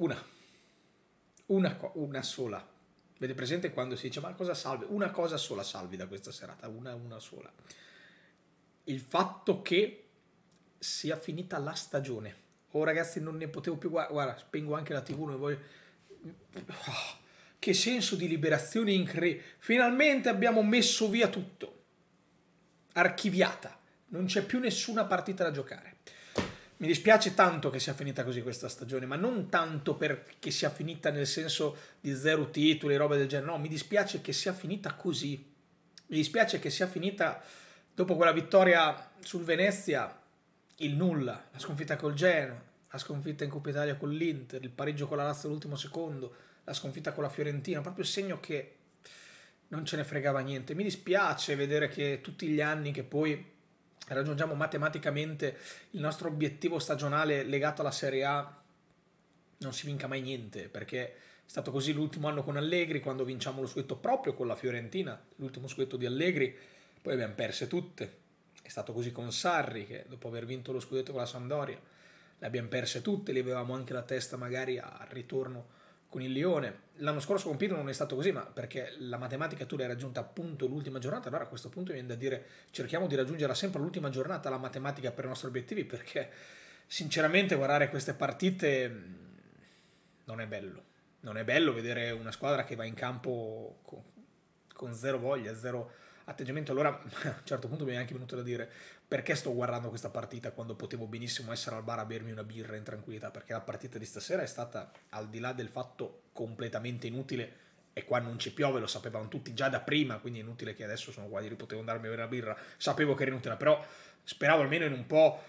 Una, una sola. Avete presente quando si dice ma cosa salvi? Una cosa sola salvi da questa serata, una sola. Il fatto che sia finita la stagione. Oh ragazzi, non ne potevo più, guarda, spengo anche la TV, non voglio... Oh, che senso di liberazione incredibile. Finalmente abbiamo messo via tutto. Archiviata. Non c'è più nessuna partita da giocare. Mi dispiace tanto che sia finita così questa stagione, ma non tanto perché sia finita nel senso di 0 titoli, roba del genere. No, mi dispiace che sia finita così. Mi dispiace che sia finita dopo quella vittoria sul Venezia, il nulla, la sconfitta col Genoa, la sconfitta in Coppa Italia con l'Inter, il pareggio con la Lazio all'ultimo secondo, la sconfitta con la Fiorentina, proprio il segno che non ce ne fregava niente. Mi dispiace vedere che tutti gli anni che poi raggiungiamo matematicamente il nostro obiettivo stagionale legato alla Serie A non si vinca mai niente, perché è stato così l'ultimo anno con Allegri, quando vinciamo lo scudetto proprio con la Fiorentina, l'ultimo scudetto di Allegri, poi abbiamo perse tutte. È stato così con Sarri, che dopo aver vinto lo scudetto con la Sampdoria le abbiamo perse tutte, li avevamo anche la testa magari al ritorno con il Lione. L'anno scorso con Pirlo non è stato così, ma perché la matematica tu l'hai raggiunta appunto l'ultima giornata, allora a questo punto viene da dire cerchiamo di raggiungerla sempre l'ultima giornata la matematica per i nostri obiettivi, perché sinceramente guardare queste partite non è bello. Non è bello vedere una squadra che va in campo con zero voglia, zero atteggiamento. Allora a un certo punto mi è anche venuto da dire perché sto guardando questa partita quando potevo benissimo essere al bar a bermi una birra in tranquillità, perché la partita di stasera è stata, al di là del fatto completamente inutile, e qua non ci piove, lo sapevano tutti già da prima, quindi è inutile che adesso sono qua, ieri potevo andarmi a bere una birra, sapevo che era inutile, però speravo almeno in un po'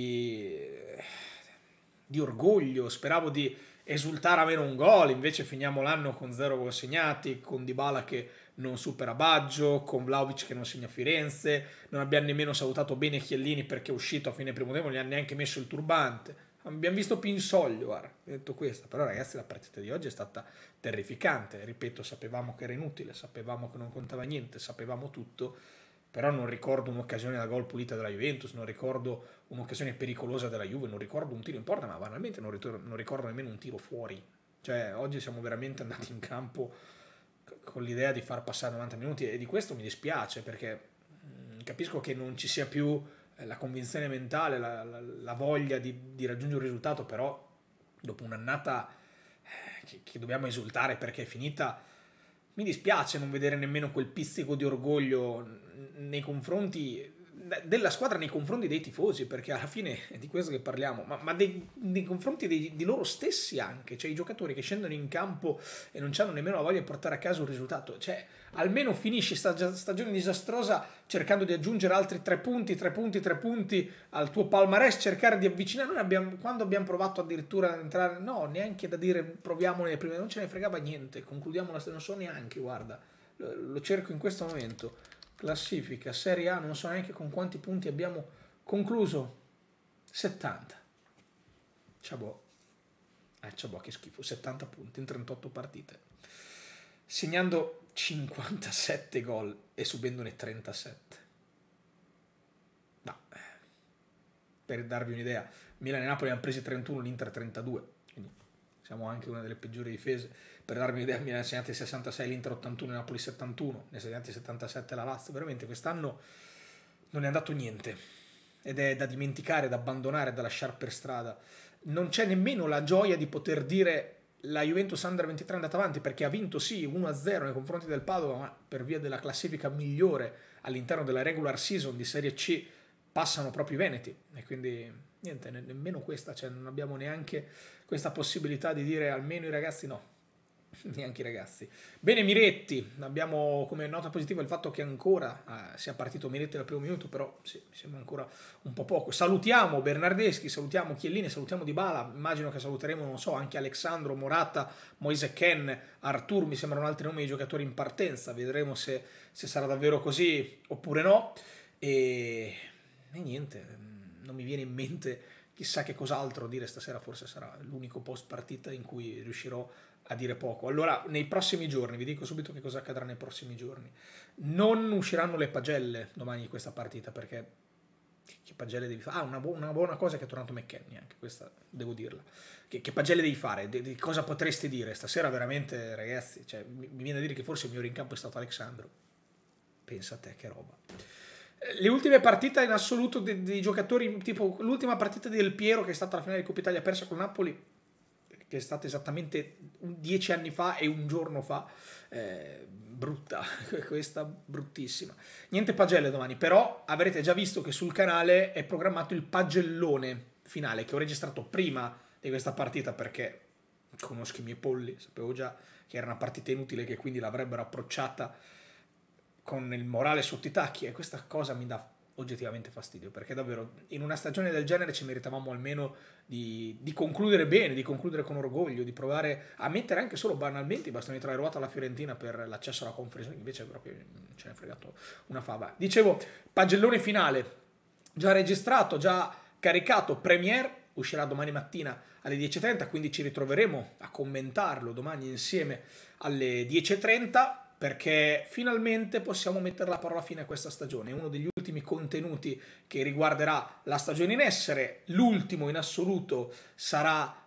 di orgoglio, speravo di esultare a meno un gol, invece finiamo l'anno con 0 gol segnati, con Dybala che non supera Baggio, con Vlahovic che non segna Firenze, non abbiamo nemmeno salutato bene Chiellini perché è uscito a fine primo tempo, non gli ha neanche messo il turbante. Abbiamo visto Pinsoglio, guarda, ho detto questo, però ragazzi la partita di oggi è stata terrificante, ripeto, sapevamo che era inutile, sapevamo che non contava niente, sapevamo tutto, però non ricordo un'occasione da gol pulita della Juventus, non ricordo un'occasione pericolosa della Juve, non ricordo un tiro in porta, ma banalmente non ricordo nemmeno un tiro fuori. Cioè, oggi siamo veramente andati in campo con l'idea di far passare 90 minuti e di questo mi dispiace perché capisco che non ci sia più la convinzione mentale, la voglia di raggiungere un risultato, però dopo un'annata che dobbiamo esultare perché è finita, mi dispiace non vedere nemmeno quel pizzico di orgoglio nei confronti della squadra, nei confronti dei tifosi, perché alla fine è di questo che parliamo, ma nei confronti di loro stessi anche, cioè i giocatori che scendono in campo e non hanno nemmeno la voglia di portare a casa un risultato, cioè almeno finisci stagione disastrosa cercando di aggiungere altri 3 punti, 3 punti, 3 punti al tuo palmarès, cercare di avvicinare. Noi abbiamo, quando abbiamo provato addirittura ad entrare, no, neanche da dire proviamo nelle prime, non ce ne fregava niente, concludiamo la stagione, non so neanche, guarda, lo cerco in questo momento, classifica, Serie A, non so neanche con quanti punti abbiamo concluso, 70. Ciao, ciao, che schifo, 70 punti in 38 partite, segnando 57 gol e subendone 37. Ma per darvi un'idea, Milan e Napoli hanno presi 31, l'Inter 32, quindi siamo anche una delle peggiori difese. Per darvi un'idea, Milan ha segnato 66, l'Inter 81, Napoli 71, ne ha segnati 77 la Lazio. Veramente quest'anno non è andato niente ed è da dimenticare, da abbandonare, da lasciare per strada. Non c'è nemmeno la gioia di poter dire la Juventus Under 23 è andata avanti perché ha vinto sì 1-0 nei confronti del Padova, ma per via della classifica migliore all'interno della regular season di Serie C passano proprio i Veneti e quindi niente, nemmeno questa, cioè non abbiamo neanche questa possibilità di dire almeno i ragazzi no, neanche i ragazzi. Bene Miretti, abbiamo come nota positiva il fatto che ancora sia partito Miretti dal primo minuto, però sì, mi sembra ancora un po' poco. Salutiamo Bernardeschi, salutiamo Chiellini, salutiamo Dybala, immagino che saluteremo, non so, anche Alexandro, Morata, Moise Ken, Artur, mi sembrano altri nomi di giocatori in partenza, vedremo se sarà davvero così oppure no. E niente, non mi viene in mente chissà che cos'altro dire stasera, forse sarà l'unico post partita in cui riuscirò a dire poco. Allora, nei prossimi giorni, vi dico subito che cosa accadrà nei prossimi giorni. Non usciranno le pagelle domani di questa partita perché Che pagelle devi fare? Ah, una buona cosa è che è tornato McKennie, anche questa devo dirla. Che pagelle devi fare? Di cosa potresti dire? Stasera veramente, ragazzi, cioè, mi viene a dire che forse il migliore in campo è stato Alexandro. Pensa a te, che roba. Le ultime partite in assoluto dei giocatori, tipo l'ultima partita del Piero, che è stata la finale di Coppa Italia persa con Napoli, che è stata esattamente 10 anni fa e un giorno fa, brutta, questa bruttissima. Niente pagelle domani, però avrete già visto che sul canale è programmato il pagellone finale, che ho registrato prima di questa partita perché conosco i miei polli, sapevo già che era una partita inutile, che quindi l'avrebbero approcciata con il morale sotto i tacchi, e questa cosa mi dà oggettivamente fastidio, perché davvero in una stagione del genere ci meritavamo almeno di concludere bene, di concludere con orgoglio, di provare a mettere anche solo banalmente i bastoni tra le ruote alla Fiorentina per l'accesso alla Conference, invece proprio ce ne è fregato una fava. Dicevo, pagellone finale, già registrato, già caricato, Premiere, uscirà domani mattina alle 10.30, quindi ci ritroveremo a commentarlo domani insieme alle 10.30, perché finalmente possiamo mettere la parola fine a questa stagione. È uno degli ultimi contenuti che riguarderà la stagione in essere. L'ultimo in assoluto sarà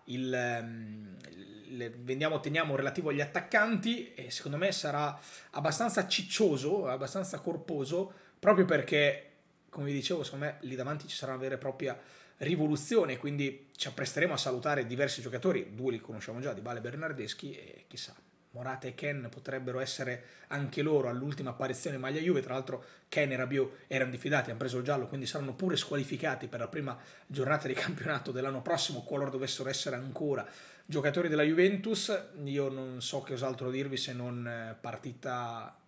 teniamo relativo agli attaccanti, e secondo me sarà abbastanza ciccioso, abbastanza corposo, proprio perché, come vi dicevo, secondo me lì davanti ci sarà una vera e propria rivoluzione, quindi ci appresteremo a salutare diversi giocatori, due li conosciamo già, Dybala e Bernardeschi, e chissà, Morata e Ken potrebbero essere anche loro all'ultima apparizione in maglia Juve. Tra l'altro Ken e Rabiot erano diffidati, hanno preso il giallo, quindi saranno pure squalificati per la prima giornata di campionato dell'anno prossimo, qualora dovessero essere ancora giocatori della Juventus. Io non so che cos'altro dirvi se non partita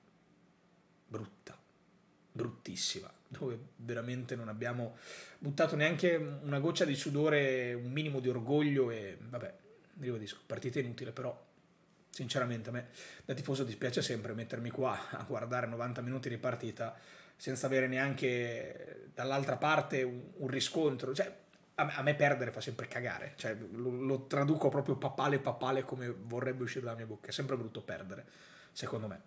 brutta, bruttissima, dove veramente non abbiamo buttato neanche una goccia di sudore, un minimo di orgoglio, e vabbè, ribadisco, partita inutile, però sinceramente a me da tifoso dispiace sempre mettermi qua a guardare 90 minuti di partita senza avere neanche dall'altra parte un riscontro. Cioè, a me perdere fa sempre cagare, cioè, lo traduco proprio papale come vorrebbe uscire dalla mia bocca. È sempre brutto perdere, secondo me.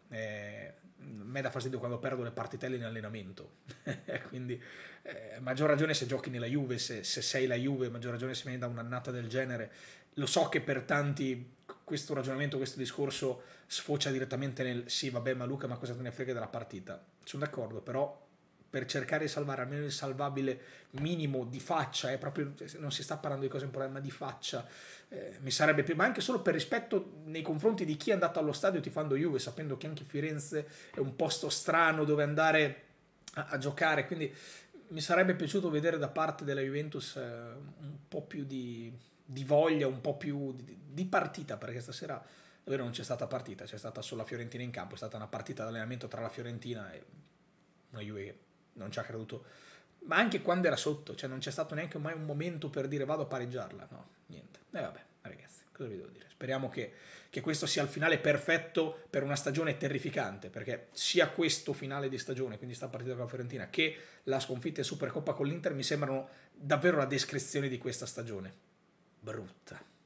A me dà fastidio quando perdo le partitelle in allenamento. Quindi maggior ragione se giochi nella Juve, se sei la Juve, maggior ragione se vieni da un'annata del genere. Lo so che per tanti questo ragionamento, questo discorso sfocia direttamente nel sì, vabbè, ma Luca, ma cosa te ne frega della partita? Sono d'accordo, però per cercare di salvare almeno il salvabile minimo di faccia, proprio, non si sta parlando di cose importanti, ma di faccia, mi sarebbe più, ma anche solo per rispetto nei confronti di chi è andato allo stadio tifando Juve, sapendo che anche Firenze è un posto strano dove andare a giocare, quindi mi sarebbe piaciuto vedere da parte della Juventus un po' più di voglia, un po' più di partita, perché stasera davvero non c'è stata partita, c'è stata solo la Fiorentina in campo, è stata una partita d'allenamento tra la Fiorentina e una Juve che non ci ha creduto, ma anche quando era sotto, cioè non c'è stato neanche mai un momento per dire vado a pareggiarla, no, niente. E vabbè, ragazzi, cosa vi devo dire? Speriamo che questo sia il finale perfetto per una stagione terrificante, perché sia questo finale di stagione, quindi sta partita con la Fiorentina, che la sconfitta in Supercoppa con l'Inter mi sembrano davvero la descrizione di questa stagione. Brutta.